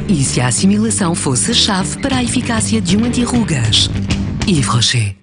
E se a assimilação fosse a chave para a eficácia de um anti-rugas? Yves Rocher.